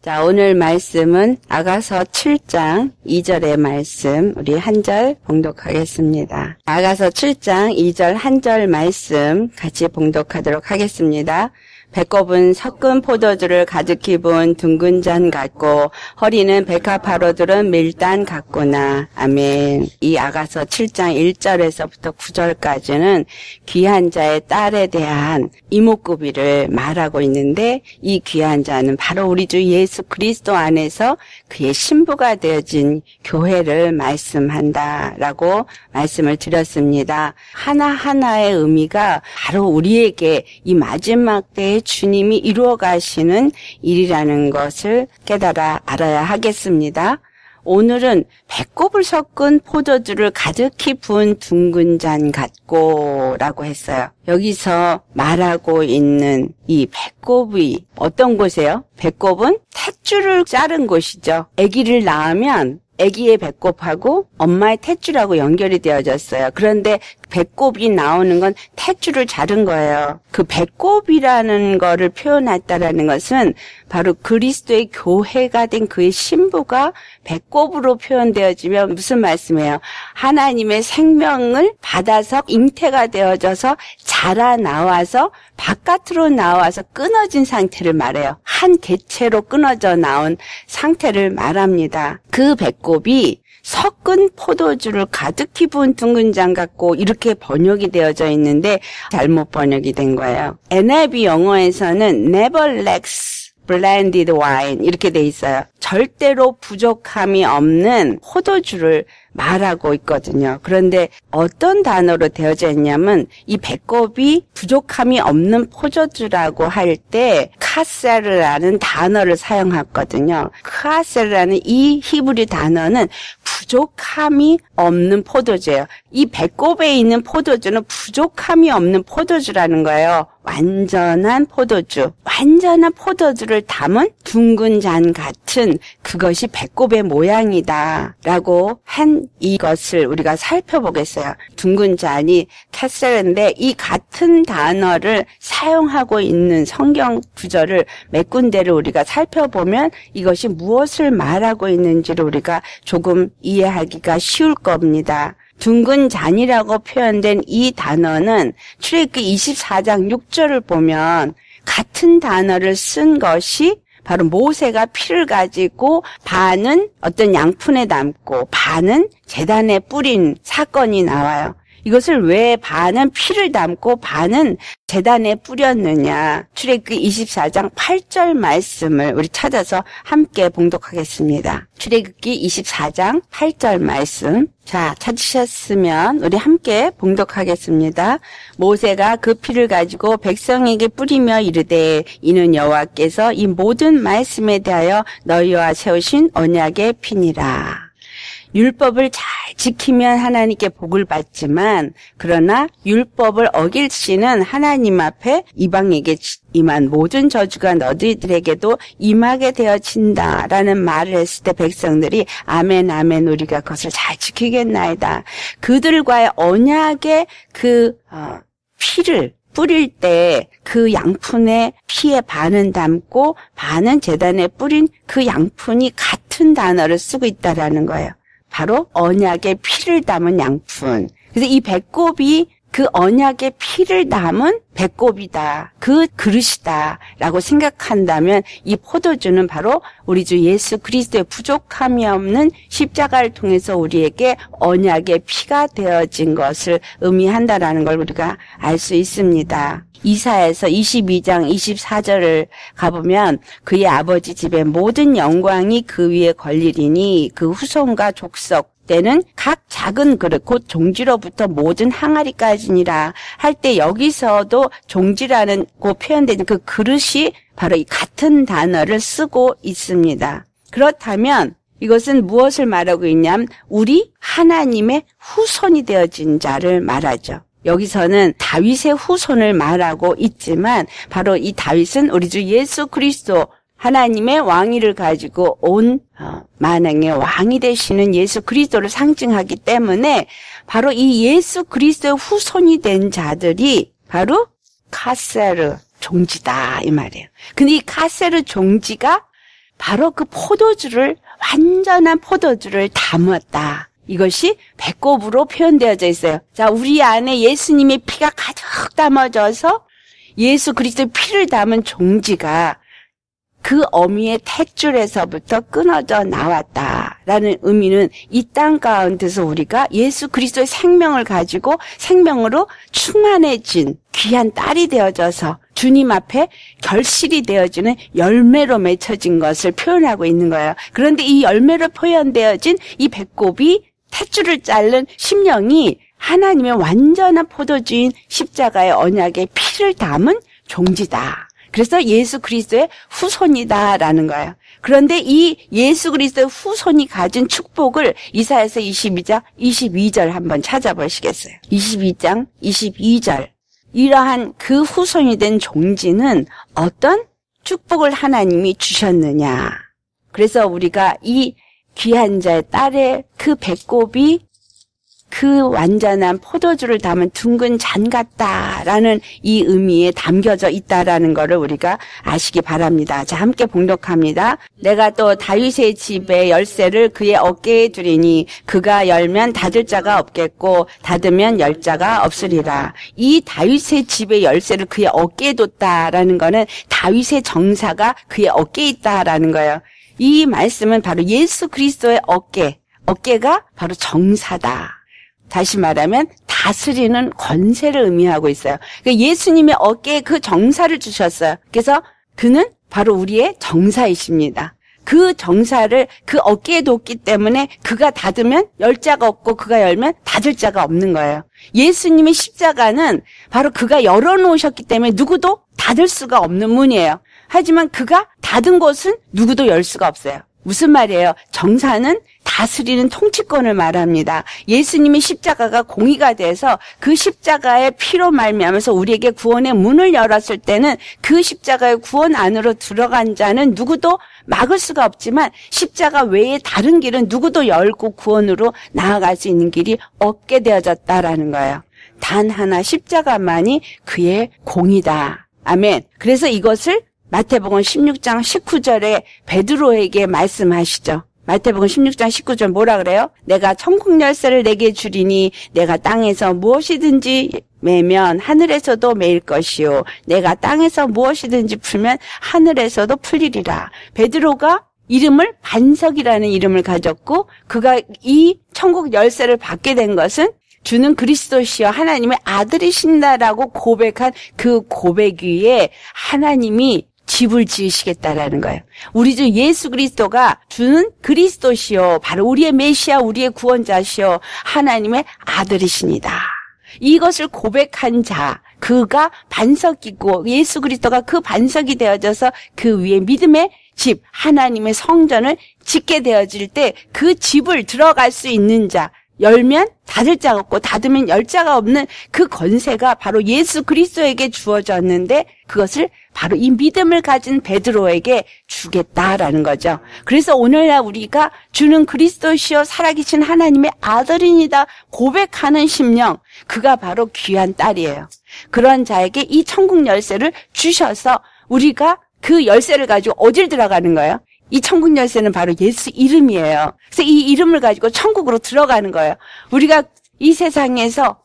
자, 오늘 말씀은 아가서 7장 2절의 말씀, 우리 한 절 봉독하겠습니다. 아가서 7장 2절 한 절 말씀 같이 봉독하도록 하겠습니다. 배꼽은 섞은 포도주를 가득히 부은 둥근 잔 같고 허리는 백합화로 두른 밀단 같구나. 아멘. 이 아가서 7장 1절에서부터 9절까지는 귀한 자의 딸에 대한 이목구비를 말하고 있는데, 이 귀한 자는 바로 우리 주 예수 그리스도 안에서 그의 신부가 되어진 교회를 말씀한다라고 말씀을 드렸습니다. 하나하나의 의미가 바로 우리에게 이 마지막 때에 주님이 이루어 가시는 일이라는 것을 깨달아 알아야 하겠습니다. 오늘은 배꼽을 섞은 포도주를 가득히 부은 둥근 잔 같고 라고 했어요. 여기서 말하고 있는 이 배꼽이 어떤 곳이에요? 배꼽은 탯줄을 자른 곳이죠. 아기를 낳으면 아기의 배꼽하고 엄마의 탯줄하고 연결이 되어졌어요. 그런데 배꼽이 나오는 건 탯줄을 자른 거예요. 그 배꼽이라는 거를 표현했다라는 것은 바로 그리스도의 교회가 된 그의 신부가 배꼽으로 표현되어지면 무슨 말씀이에요? 하나님의 생명을 받아서 잉태가 되어져서 자라나와서 바깥으로 나와서 끊어진 상태를 말해요. 한 개체로 끊어져 나온 상태를 말합니다. 그 배꼽이 섞은 포도주를 가득히 부은 둥근 잔 같고 이렇게 번역이 되어져 있는데 잘못 번역이 된 거예요. NIV 영어에서는 never lacks blended wine 이렇게 돼 있어요. 절대로 부족함이 없는 포도주를 말하고 있거든요. 그런데 어떤 단어로 되어져 있냐면 이 배꼽이 부족함이 없는 포도주라고 할 때 카세르라는 단어를 사용했거든요. 카세르라는 이 히브리 단어는 부족함이 없는 포도주예요. 이 배꼽에 있는 포도주는 부족함이 없는 포도주라는 거예요. 완전한 포도주, 완전한 포도주를 담은 둥근 잔 같은 그것이 배꼽의 모양이다 라고 한 이것을 우리가 살펴보겠어요. 둥근 잔이 카셀인데 이 같은 단어를 사용하고 있는 성경 구절을 몇 군데를 우리가 살펴보면 이것이 무엇을 말하고 있는지를 우리가 조금 이해하기가 쉬울 겁니다. 둥근 잔이라고 표현된 이 단어는 출애굽기 24장 6절을 보면 같은 단어를 쓴 것이 바로 모세가 피를 가지고 반은 어떤 양푼에 담고 반은 제단에 뿌린 사건이 나와요. 이것을 왜 반은 피를 담고 반은 제단에 뿌렸느냐. 출애굽기 24장 8절 말씀을 우리 찾아서 함께 봉독하겠습니다. 출애굽기 24장 8절 말씀. 자, 찾으셨으면 우리 함께 봉독하겠습니다. 모세가 그 피를 가지고 백성에게 뿌리며 이르되 이는 여호와께서 이 모든 말씀에 대하여 너희와 세우신 언약의 피니라. 율법을 잘 지키면 하나님께 복을 받지만 그러나 율법을 어길시는 하나님 앞에 이방에게 임한 모든 저주가 너희들에게도 임하게 되어진다라는 말을 했을 때 백성들이 아멘 아멘 우리가 그것을 잘 지키겠나이다. 그들과의 언약의 그 피를 뿌릴 때 그 양푼의 피의 반은 담고 반은 제단에 뿌린 그 양푼이 같은 단어를 쓰고 있다라는 거예요. 바로 언약의 피를 담은 양푼. 그래서 이 배꼽이 그 언약의 피를 담은 배꼽이다. 그 그릇이다. 라고 생각한다면 이 포도주는 바로 우리 주 예수 그리스도의 부족함이 없는 십자가를 통해서 우리에게 언약의 피가 되어진 것을 의미한다라는 걸 우리가 알 수 있습니다. 이사야서 22장 24절을 가보면 그의 아버지 집의 모든 영광이 그 위에 걸리리니 그 후손과 족속 때는 각 작은 그릇 곧 종지로부터 모든 항아리까지니라 할 때 여기서도 종지라는 그 표현되는 그 그릇이 바로 이 같은 단어를 쓰고 있습니다. 그렇다면 이것은 무엇을 말하고 있냐면 우리 하나님의 후손이 되어진 자를 말하죠. 여기서는 다윗의 후손을 말하고 있지만 바로 이 다윗은 우리 주 예수 그리스도 하나님의 왕위를 가지고 온 만왕의 왕이 되시는 예수 그리스도를 상징하기 때문에 바로 이 예수 그리스도의 후손이 된 자들이 바로 카세르 종지다 이 말이에요. 근데 이 카세르 종지가 바로 그 포도주를, 완전한 포도주를 담았다. 이것이 배꼽으로 표현되어져 있어요. 자, 우리 안에 예수님의 피가 가득 담아져서 예수 그리스도의 피를 담은 종지가 그 어미의 탯줄에서부터 끊어져 나왔다라는 의미는 이 땅 가운데서 우리가 예수 그리스도의 생명을 가지고 생명으로 충만해진 귀한 딸이 되어져서 주님 앞에 결실이 되어지는 열매로 맺혀진 것을 표현하고 있는 거예요. 그런데 이 열매로 표현되어진 이 배꼽이 탯줄을 자른 심령이 하나님의 완전한 포도주인 십자가의 언약의 피를 담은 종지다. 그래서 예수 그리스도의 후손이다라는 거예요. 그런데 이 예수 그리스도의 후손이 가진 축복을 이사야서 22장 22절 한번 찾아보시겠어요? 22장 22절. 이러한 그 후손이 된 종지는 어떤 축복을 하나님이 주셨느냐. 그래서 우리가 이 귀한 자의 딸의 그 배꼽이 그 완전한 포도주를 담은 둥근 잔 같다라는 이 의미에 담겨져 있다라는 것을 우리가 아시기 바랍니다. 자, 함께 봉독합니다. 내가 또 다윗의 집의 열쇠를 그의 어깨에 두리니 그가 열면 닫을 자가 없겠고 닫으면 열 자가 없으리라. 이 다윗의 집의 열쇠를 그의 어깨에 뒀다라는 거는 다윗의 정사가 그의 어깨에 있다라는 거예요. 이 말씀은 바로 예수 그리스도의 어깨가 바로 정사다. 다시 말하면 다스리는 권세를 의미하고 있어요. 그러니까 예수님의 어깨에 그 정사를 주셨어요. 그래서 그는 바로 우리의 정사이십니다. 그 정사를 그 어깨에 뒀기 때문에 그가 닫으면 열 자가 없고 그가 열면 닫을 자가 없는 거예요. 예수님의 십자가는 바로 그가 열어놓으셨기 때문에 누구도 닫을 수가 없는 문이에요. 하지만 그가 닫은 곳은 누구도 열 수가 없어요. 무슨 말이에요? 정사는 다스리는 통치권을 말합니다. 예수님의 십자가가 공의가 돼서 그 십자가의 피로 말미암아서 우리에게 구원의 문을 열었을 때는 그 십자가의 구원 안으로 들어간 자는 누구도 막을 수가 없지만 십자가 외에 다른 길은 누구도 열고 구원으로 나아갈 수 있는 길이 없게 되어졌다라는 거예요. 단 하나 십자가만이 그의 공이다. 아멘. 그래서 이것을 마태복음 16장 19절에 베드로에게 말씀하시죠. 마태복음 16장 19절 뭐라 그래요? 내가 천국 열쇠를 내게 주리니 내가 땅에서 무엇이든지 매면 하늘에서도 매일 것이요 내가 땅에서 무엇이든지 풀면 하늘에서도 풀리리라. 베드로가 이름을 반석이라는 이름을 가졌고 그가 이 천국 열쇠를 받게 된 것은 주는 그리스도시여 하나님의 아들이신다라고 고백한 그 고백 위에 하나님이 집을 지으시겠다라는 거예요. 우리 주 예수 그리스도가 주는 그리스도시요 바로 우리의 메시아 우리의 구원자시요 하나님의 아들이십니다. 이것을 고백한 자 그가 반석이고 예수 그리스도가 그 반석이 되어져서 그 위에 믿음의 집 하나님의 성전을 짓게 되어질 때 그 집을 들어갈 수 있는 자 열면 닫을 자가 없고 닫으면 열 자가 없는 그 권세가 바로 예수 그리스도에게 주어졌는데 그것을 바로 이 믿음을 가진 베드로에게 주겠다라는 거죠. 그래서 오늘날 우리가 주는 그리스도시요 살아계신 하나님의 아들이니다 고백하는 심령 그가 바로 귀한 딸이에요. 그런 자에게 이 천국 열쇠를 주셔서 우리가 그 열쇠를 가지고 어딜 들어가는 거예요? 이 천국 열쇠는 바로 예수 이름이에요. 그래서 이 이름을 가지고 천국으로 들어가는 거예요. 우리가 이 세상에서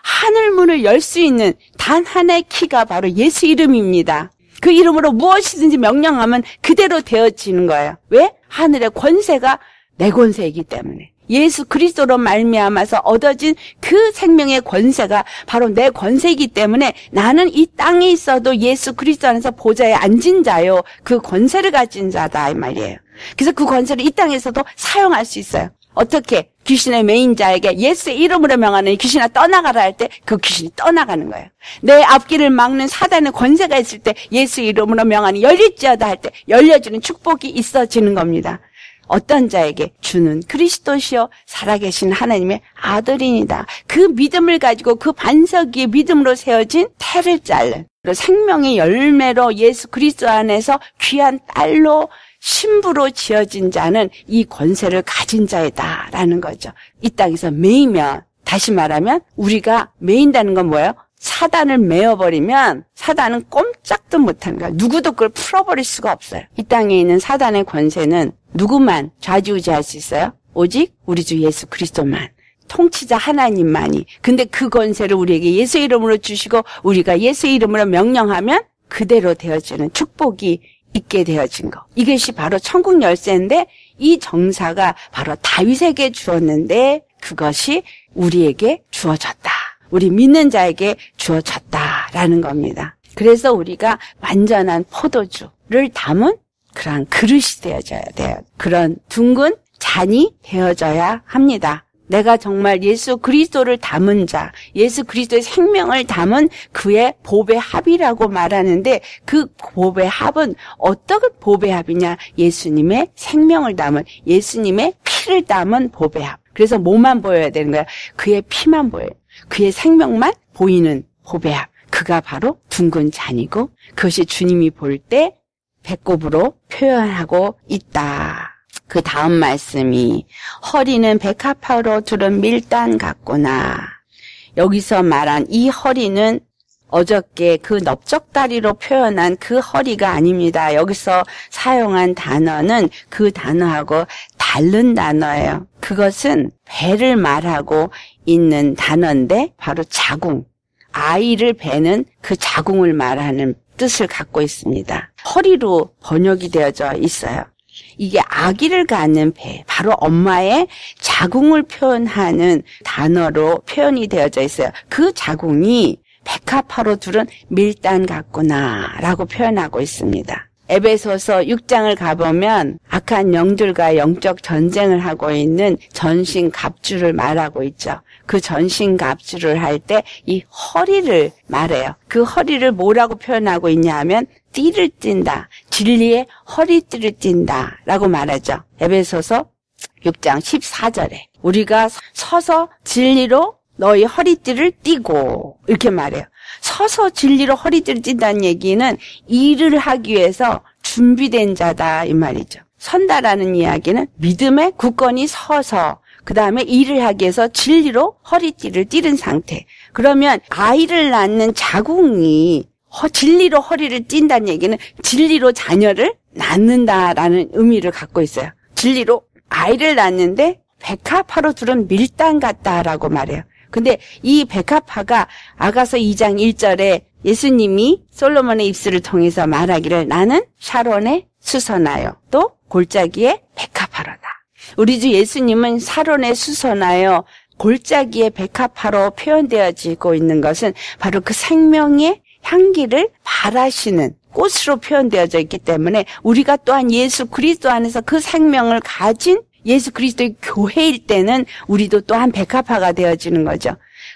하늘문을 열 수 있는 단 하나의 키가 바로 예수 이름입니다. 그 이름으로 무엇이든지 명령하면 그대로 되어지는 거예요. 왜? 하늘의 권세가 내 권세이기 때문에. 예수 그리스도로 말미암아서 얻어진 그 생명의 권세가 바로 내 권세이기 때문에 나는 이 땅에 있어도 예수 그리스도 안에서 보좌에 앉은 자요. 그 권세를 가진 자다 이 말이에요. 그래서 그 권세를 이 땅에서도 사용할 수 있어요. 어떻게? 귀신의 메인자에게 예수의 이름으로 명하는 귀신아 떠나가라 할 때 그 귀신이 떠나가는 거예요. 내 앞길을 막는 사단의 권세가 있을 때 예수 이름으로 명하니 열릴지어다 할 때 열려주는 축복이 있어지는 겁니다. 어떤 자에게 주는 그리스도시요 살아계신 하나님의 아들이니다. 그 믿음을 가지고 그 반석 위에 믿음으로 세워진 태를 자른 생명의 열매로 예수 그리스도 안에서 귀한 딸로 신부로 지어진 자는 이 권세를 가진 자이다라는 거죠. 이 땅에서 매이면 다시 말하면 우리가 매인다는 건 뭐예요? 사단을 메어버리면 사단은 꼼짝도 못하는 거야. 누구도 그걸 풀어버릴 수가 없어요. 이 땅에 있는 사단의 권세는 누구만 좌지우지할 수 있어요? 오직 우리 주 예수 그리스도만. 통치자 하나님만이. 근데 그 권세를 우리에게 예수 이름으로 주시고 우리가 예수 이름으로 명령하면 그대로 되어지는 축복이 있게 되어진 거. 이것이 바로 천국 열쇠인데 이 정사가 바로 다윗에게 주었는데 그것이 우리에게 주어졌다. 우리 믿는 자에게 주어졌다라는 겁니다. 그래서 우리가 완전한 포도주를 담은 그런 그릇이 되어져야 돼요. 그런 둥근 잔이 되어져야 합니다. 내가 정말 예수 그리스도를 담은 자, 예수 그리스도의 생명을 담은 그의 보배 합이라고 말하는데 그 보배 합은 어떤 보배 합이냐? 예수님의 생명을 담은, 예수님의 피를 담은 보배 합. 그래서 뭐만 보여야 되는 거야? 그의 피만 보여요. 그의 생명만 보이는 보배 합. 그가 바로 둥근 잔이고 그것이 주님이 볼 때 배꼽으로 표현하고 있다. 그 다음 말씀이 허리는 백합화로 두른 밀단 같구나. 여기서 말한 이 허리는 어저께 그 넓적다리로 표현한 그 허리가 아닙니다. 여기서 사용한 단어는 그 단어하고 다른 단어예요. 그것은 배를 말하고 있는 단어인데 바로 자궁. 아이를 베는 그 자궁을 말하는 뜻을 갖고 있습니다. 허리로 번역이 되어져 있어요. 이게 아기를 갖는 배, 바로 엄마의 자궁을 표현하는 단어로 표현이 되어져 있어요. 그 자궁이 백합화로 두른 밀단 같구나 라고 표현하고 있습니다. 에베소서 6장을 가보면 악한 영들과 영적 전쟁을 하고 있는 전신갑주를 말하고 있죠. 그 전신갑주를 할 때 이 허리를 말해요. 그 허리를 뭐라고 표현하고 있냐 하면 띠를 띈다. 진리의 허리띠를 띈다 라고 말하죠. 에베소서 6장 14절에 우리가 서서 진리로 너희 허리띠를 띠고 이렇게 말해요. 서서 진리로 허리띠를 띈다는 얘기는 일을 하기 위해서 준비된 자다 이 말이죠. 선다라는 이야기는 믿음에 굳건히 서서 그 다음에 일을 하기 위해서 진리로 허리띠를 띠는 상태. 그러면 아이를 낳는 자궁이 진리로 허리를 띈다는 얘기는 진리로 자녀를 낳는다라는 의미를 갖고 있어요. 진리로 아이를 낳는데 백합화로 두른 밀단 같다라고 말해요. 근데 이 백합화가 아가서 2장 1절에 예수님이 솔로몬의 입술을 통해서 말하기를 나는 샤론의 수선하여 또 골짜기의 백합화로다. 우리 주 예수님은 샤론의 수선하여 골짜기의 백합화로 표현되어지고 있는 것은 바로 그 생명의 향기를 발하시는 꽃으로 표현되어져 있기 때문에 우리가 또한 예수 그리스도 안에서 그 생명을 가진 예수 그리스도의 교회일 때는 우리도 또한 백합화가 되어지는 거죠.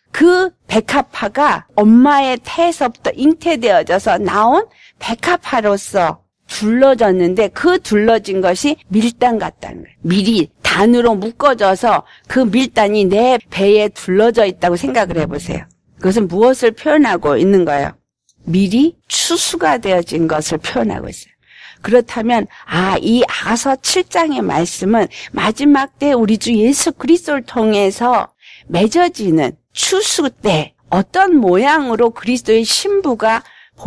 그 백합화가 엄마의 태에서부터 잉태되어져서 나온 백합화로서 둘러졌는데 그 둘러진 것이 밀단 같다는 거예요. 밀이 단으로 묶어져서 그 밀단이 내 배에 둘러져 있다고 생각을 해보세요. 그것은 무엇을 표현하고 있는 거예요? 밀이 추수가 되어진 것을 표현하고 있어요. 그렇다면 이 아가서 7장의 말씀은 마지막 때 우리 주 예수 그리스도를 통해서 맺어지는 추수 때 어떤 모양으로 그리스도의 신부가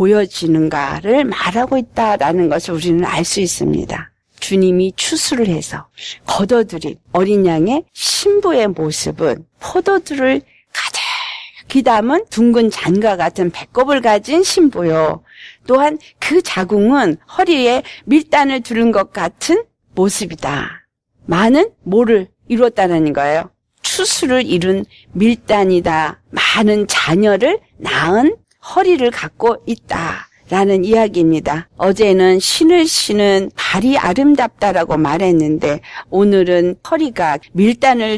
보여지는가를 말하고 있다라는 것을 우리는 알 수 있습니다. 주님이 추수를 해서 거둬들인 어린 양의 신부의 모습은 포도주를 가득히 담은 둥근 잔과 같은 배꼽을 가진 신부요. 또한 그 자궁은 허리에 밀단을 두른 것 같은 모습이다. 많은 뭐를 이뤘다는 거예요? 추수를 이룬 밀단이다. 많은 자녀를 낳은 허리를 갖고 있다라는 이야기입니다. 어제는 신을 신은 발이 아름답다라고 말했는데 오늘은 허리가 밀단을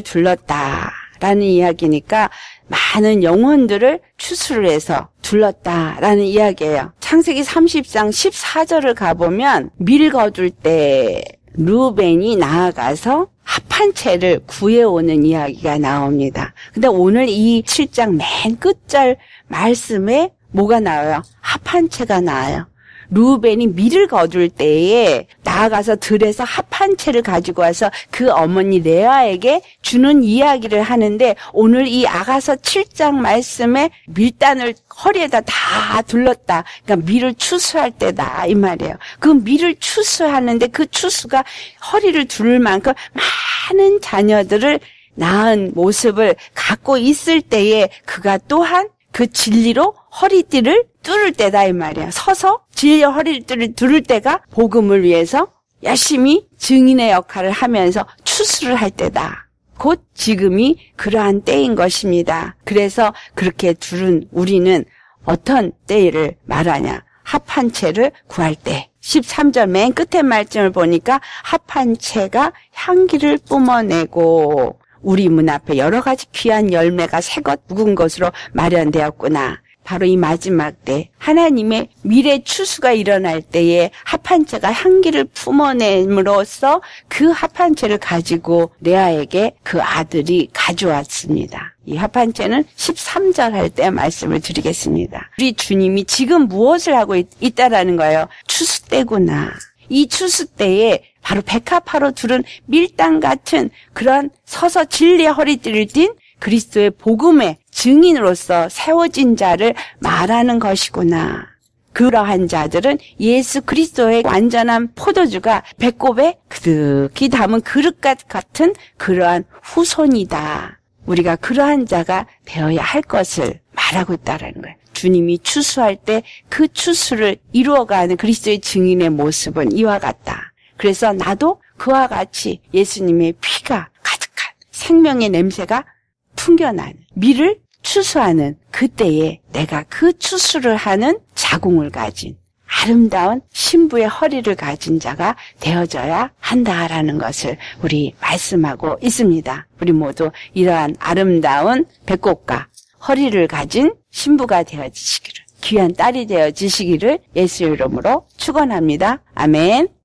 둘렀다라는 이야기니까 많은 영혼들을 추수를 해서 둘렀다라는 이야기예요. 창세기 30장 14절을 가보면 밀 거둘 때 루벤이 나아가서 합한 채를 구해오는 이야기가 나옵니다. 근데 오늘 이 7장 맨 끝절 말씀에 뭐가 나와요? 합한 채가 나와요. 루벤이 밀을 거둘 때에 나아가서 들에서 합 한 채를 가지고 와서 그 어머니 레아에게 주는 이야기를 하는데, 오늘 이 아가서 7장 말씀에 밀단을 허리에다 다 둘렀다. 그러니까 밀을 추수할 때다 이 말이에요. 그 밀을 추수하는데 그 추수가 허리를 둘 만큼 많은 자녀들을 낳은 모습을 갖고 있을 때에 그가 또한 그 진리로 허리띠를 뚫을 때다 이 말이야. 서서 진리로 허리띠를 뚫을 때가 복음을 위해서 열심히 증인의 역할을 하면서 추수를 할 때다. 곧 지금이 그러한 때인 것입니다. 그래서 그렇게 두른 우리는 어떤 때를 말하냐. 합한 채를 구할 때. 13절 맨 끝에 말씀을 보니까 합한 채가 향기를 뿜어내고 우리 문 앞에 여러 가지 귀한 열매가 새것 묵은 것으로 마련되었구나. 바로 이 마지막 때 하나님의 미래 추수가 일어날 때에 합한 채가 향기를 품어냄으로써 그 합한 채를 가지고 레아에게 그 아들이 가져왔습니다. 이 합한 채는 13절 할 때 말씀을 드리겠습니다. 우리 주님이 지금 무엇을 하고 있다라는 거예요. 추수 때구나. 이 추수 때에 바로 백합화로 두른 밀당 같은 그런 서서 진리의 허리띠를 띤 그리스도의 복음의 증인으로서 세워진 자를 말하는 것이구나. 그러한 자들은 예수 그리스도의 완전한 포도주가 배꼽에 그득히 담은 그릇같 같은 그러한 후손이다. 우리가 그러한 자가 되어야 할 것을 말하고 있다는 거예요. 주님이 추수할 때 그 추수를 이루어가는 그리스도의 증인의 모습은 이와 같다. 그래서 나도 그와 같이 예수님의 피가 가득한 생명의 냄새가 풍겨나는 밀을 추수하는 그때에 내가 그 추수를 하는 자궁을 가진 아름다운 신부의 허리를 가진 자가 되어져야 한다라는 것을 우리 말씀하고 있습니다. 우리 모두 이러한 아름다운 배꼽과 허리를 가진 신부가 되어지시기를, 귀한 딸이 되어지시기를 예수의 이름으로 축원합니다. 아멘.